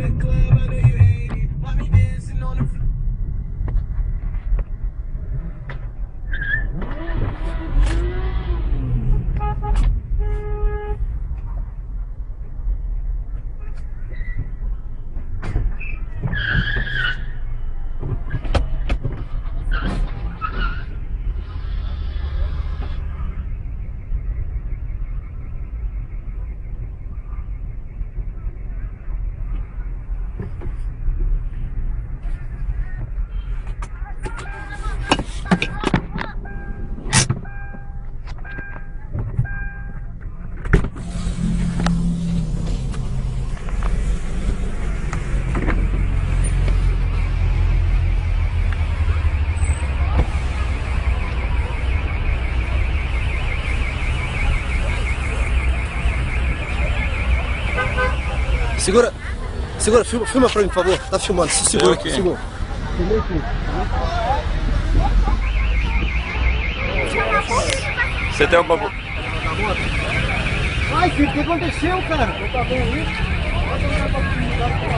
Segura, segura, filma pra mim, por favor. Tá filmando, segura aqui, segura. Você tem alguma... Ai, filho, o que aconteceu, cara? Tá bom, isso?